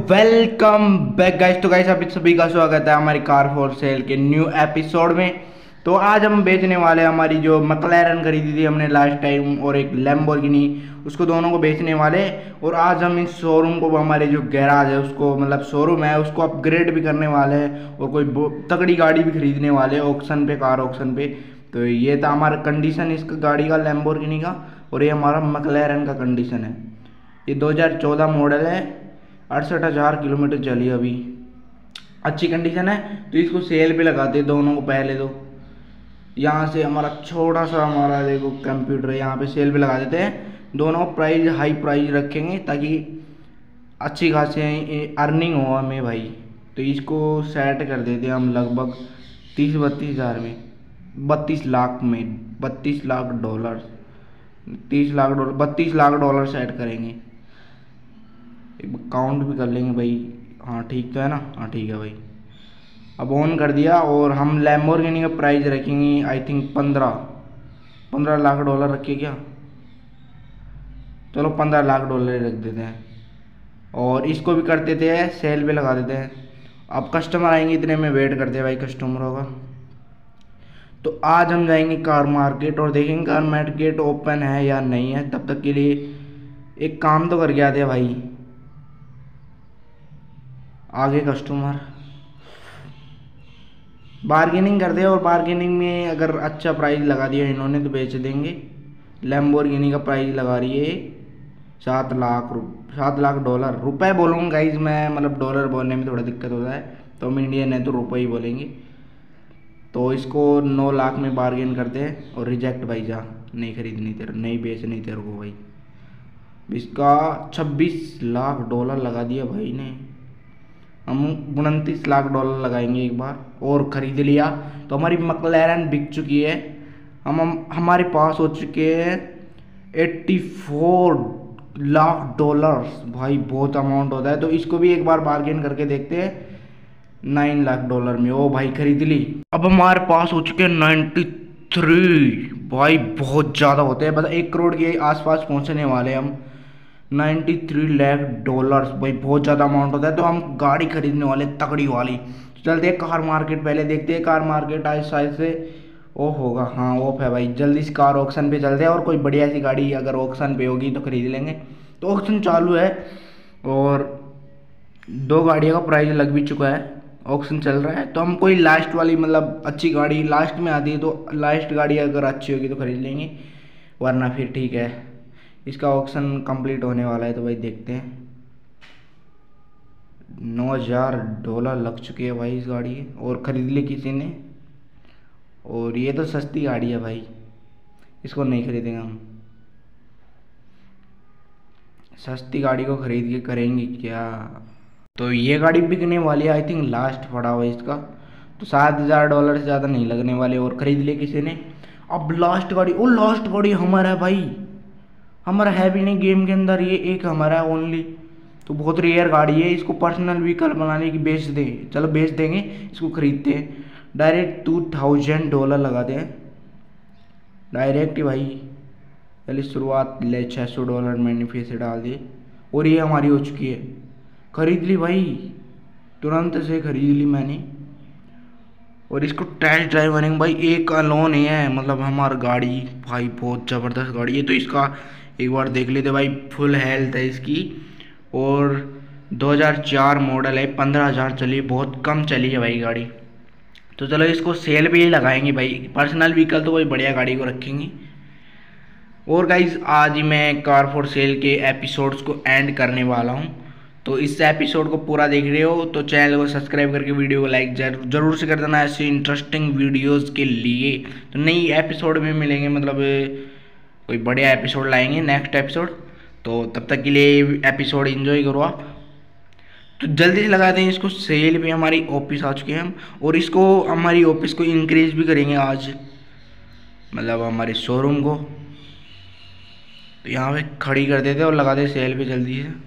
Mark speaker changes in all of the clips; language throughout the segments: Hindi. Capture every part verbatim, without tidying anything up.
Speaker 1: Welcome back guys. तो गाइस आप सभी का स्वागत है हमारी कार फॉर सेल के न्यू एपिसोड में। तो आज हम बेचने वाले हैं हमारी जो मैक्लेरन खरीदी थी हमने लास्ट टाइम और एक लैम्बोर्गिनी, उसको दोनों को बेचने वाले। और आज हम इस शोरूम को, हमारे जो गैराज है उसको, मतलब शोरूम है उसको अपग्रेड भी करने वाले हैं और कोई तगड़ी गाड़ी भी खरीदने वाले हैं ऑक्शन पे, कार ऑक्शन पे। तो ये था हमारा कंडीशन इस गाड़ी का, लैम्बोर्गिनी का। और ये हमारा मैक्लेरन का कंडीशन है। ये दो हज़ार चौदह मॉडल है, अड़सठ हज़ार किलोमीटर चली अभी, अच्छी कंडीशन है। तो इसको सेल पे लगाते दोनों को पहले। तो यहाँ से हमारा छोटा सा हमारा देखो कंप्यूटर है, यहाँ पे सेल पे लगा देते हैं। दोनों प्राइस हाई प्राइस रखेंगे ताकि अच्छी खासी अर्निंग हो हमें भाई। तो इसको सेट कर देते हैं हम लगभग तीस बत्तीस हज़ार में, बत्तीस लाख में, बत्तीस लाख डॉलर, तीस लाख डॉलर, बत्तीस लाख डॉलर सेट करेंगे। एक काउंट भी कर लेंगे भाई। हाँ ठीक तो है ना, हाँ ठीक है भाई। अब ऑन कर दिया और हम लैम्बोर्गिनी का प्राइस रखेंगे आई थिंक पंद्रह पंद्रह लाख डॉलर रखिए क्या, चलो पंद्रह लाख डॉलर रख देते हैं। और इसको भी कर देते हैं सेल पे लगा देते हैं। अब कस्टमर आएंगे, इतने में वेट करते हैं भाई कस्टमरों का। तो आज हम जाएंगे कार मार्केट और देखेंगे कार मार्केट ओपन है या नहीं है। तब तक के लिए एक काम तो करके आते हैं भाई। आगे कस्टमर बार्गेनिंग कर दे, और बार्गेनिंग में अगर अच्छा प्राइस लगा दिया इन्होंने तो बेच देंगे। लैम्बोर्गिनी का प्राइस लगा रही है सात लाख रु सात लाख डॉलर, रुपए बोलूँगा गाइज मैं, मतलब डॉलर बोलने में थोड़ा दिक्कत होता है। तो हम इंडियन है तो रुपए ही बोलेंगे। तो इसको नौ लाख में बार्गेन करते हैं और रिजेक्ट भाई, जा नहीं खरीदनी तेरे, नहीं बेचनी तेरे को भाई। इसका छब्बीस लाख डॉलर लगा दिया भाई ने। हम उनतीस लाख डॉलर लगाएंगे एक बार और ख़रीद लिया तो हमारी मैक्लेरन बिक चुकी है। हम, हम हमारे पास हो चुके हैं चौरासी लाख डॉलर भाई, बहुत अमाउंट होता है। तो इसको भी एक बार बार्गेन करके देखते हैं नौ लाख डॉलर में। ओ भाई खरीद ली। अब हमारे पास हो चुके हैं तिरानवे भाई, बहुत ज़्यादा होते हैं, बस एक करोड़ के आसपास पहुंचने वाले हम। तिरानवे लाख डॉलर्स भाई, बहुत ज़्यादा अमाउंट होता है। तो हम गाड़ी खरीदने वाले तगड़ी वाली। चलते हैं कार मार्केट, पहले देखते हैं कार मार्केट आज शायद से ऑफ होगा। हाँ ऑफ है भाई, जल्दी से कार ऑक्शन पे चलते हैं और कोई बढ़िया सी गाड़ी अगर ऑक्शन पे होगी तो खरीद लेंगे। तो ऑक्शन चालू है और दो गाड़ियों का प्राइस लग भी चुका है, ऑक्शन चल रहा है। तो हम कोई लास्ट वाली, मतलब अच्छी गाड़ी लास्ट में आती है, तो लास्ट गाड़ी अगर अच्छी होगी तो खरीद लेंगे, वरना फिर ठीक है। इसका ऑक्शन कंप्लीट होने वाला है तो भाई देखते हैं। नौ हज़ार डॉलर लग चुके हैं भाई इस गाड़ी के, और ख़रीद ली किसी ने। और ये तो सस्ती गाड़ी है भाई, इसको नहीं खरीदेंगे हम। सस्ती गाड़ी को खरीद के करेंगे क्या। तो ये गाड़ी बिकने वाली है आई थिंक, लास्ट पड़ा हुआ इसका। तो सात हज़ार डॉलर से ज़्यादा नहीं लगने वाले, और ख़रीद लिए किसी ने। अब लास्ट गाड़ी, ओ लास्ट गाड़ी हमारा है भाई, हमारा है भी नहीं गेम के अंदर, ये एक हमारा है ओनली। तो बहुत रेयर गाड़ी है, इसको पर्सनल व्हीकल बनाने की बेच दे, चलो बेच देंगे। इसको खरीदते हैं डायरेक्ट, टू थाउजेंड डॉलर लगाते हैं डायरेक्ट ही भाई। पहले शुरुआत ले छः सौ डॉलर मैंने फिर से डाल दिए और ये हमारी हो चुकी है। खरीद ली भाई, तुरंत से खरीद ली मैंने। और इसको टेस्ट ड्राइव करेंगे भाई, एक अलोन ही है, मतलब हमारी गाड़ी भाई बहुत ज़बरदस्त गाड़ी है। तो इसका एक बार देख लेते भाई, फुल हेल्थ है इसकी और दो हज़ार चार मॉडल है, पंद्रह हज़ार चली, बहुत कम चली है भाई गाड़ी। तो चलो इसको सेल पे ही लगाएंगे भाई, पर्सनल व्हीकल तो कोई बढ़िया गाड़ी को रखेंगे। और गाइज आज ही मैं कार फॉर सेल के एपिसोड्स को एंड करने वाला हूँ। तो इस एपिसोड को पूरा देख रहे हो तो चैनल को सब्सक्राइब करके वीडियो को लाइक जरूर से कर देना, ऐसे इंटरेस्टिंग वीडियोस के लिए। तो नई एपिसोड में मिलेंगे, मतलब कोई बढ़िया एपिसोड लाएंगे नेक्स्ट एपिसोड। तो तब तक के लिए एपिसोड एंजॉय करो आप। तो जल्दी से लगा दें इसको सेल पे, हमारी ऑफिस आ चुके हैं हम। और इसको हमारी ऑफिस को इंक्रीज भी करेंगे आज, मतलब हमारे शोरूम को। तो यहाँ पे खड़ी कर देते और लगा दे सेल पे जल्दी से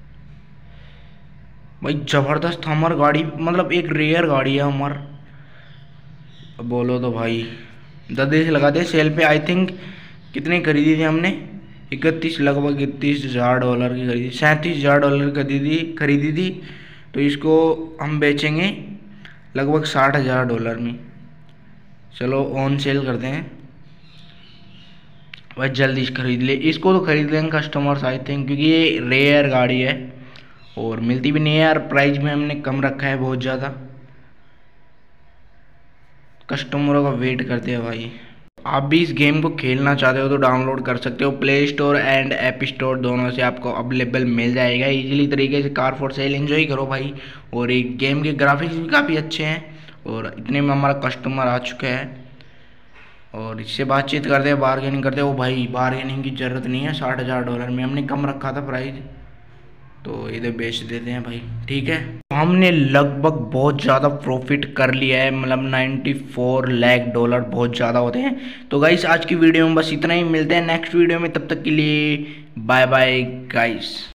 Speaker 1: भाई। ज़बरदस्त हमार गाड़ी, मतलब एक रेयर गाड़ी है हमार, बोलो तो भाई। जल्दी से लगाते हैं सेल पे। आई थिंक कितनी खरीदी थी हमने, इकतीस लगभग इकतीस हज़ार डॉलर की खरीदी, सैंतीस हज़ार डॉलर खरीदी खरीदी थी। तो इसको हम बेचेंगे लगभग साठ हज़ार डॉलर में। चलो ऑन सेल करते हैं भाई, जल्दी से खरीद ले इसको। तो खरीद लेंगे कस्टमर्स आई थिंक, क्योंकि ये रेयर गाड़ी है और मिलती भी नहीं है यार। प्राइस में हमने कम रखा है बहुत ज़्यादा। कस्टमरों का वेट करते हैं भाई। आप भी इस गेम को खेलना चाहते हो तो डाउनलोड कर सकते हो, Play Store and App Store दोनों से आपको अवेलेबल मिल जाएगा इजीली तरीके से। कार फॉर सेल एंजॉय करो भाई। और एक गेम के ग्राफिक्स भी काफ़ी अच्छे हैं और इतने में हमारा कस्टमर आ चुका है और इससे बातचीत करते हैं, बारगेनिंग करते हैं। वो भाई बारगेनिंग की ज़रूरत नहीं है, साठ हज़ार डॉलर में हमने कम रखा था प्राइस, तो इधर बेच देते हैं भाई। ठीक है, हमने लगभग बहुत ज़्यादा प्रॉफिट कर लिया है, मतलब चौरानवे लाख डॉलर बहुत ज़्यादा होते हैं। तो गाइस आज की वीडियो में बस इतना ही, मिलते हैं नेक्स्ट वीडियो में, तब तक के लिए बाय बाय गाइस।